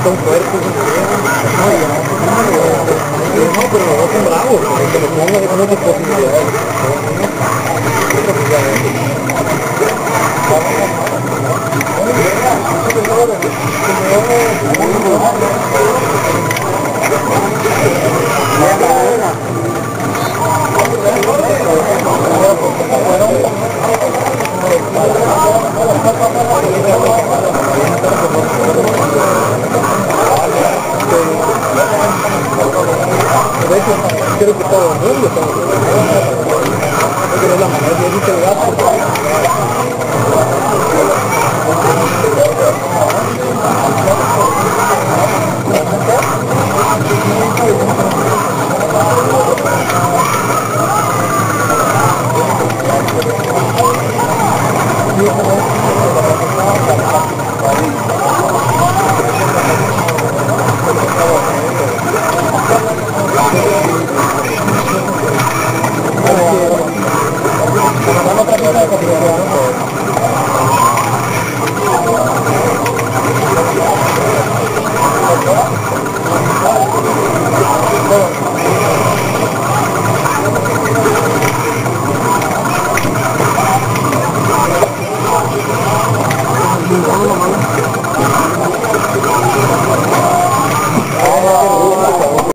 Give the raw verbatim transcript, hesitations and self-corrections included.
son fuertes, no, ya, no, pero los dos son bravos, que los pongan con muchas posibilidades. De hecho, creo que todo el mundo está pero es la manera de decirte el gato. Thank you.